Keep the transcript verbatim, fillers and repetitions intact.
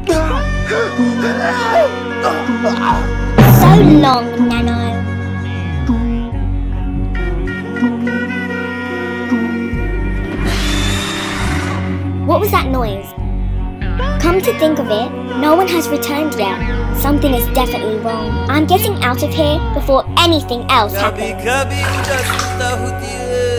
So long, Nano. What was that noise? Come to think of it, no one has returned yet. Something is definitely wrong. I'm getting out of here before anything else happens.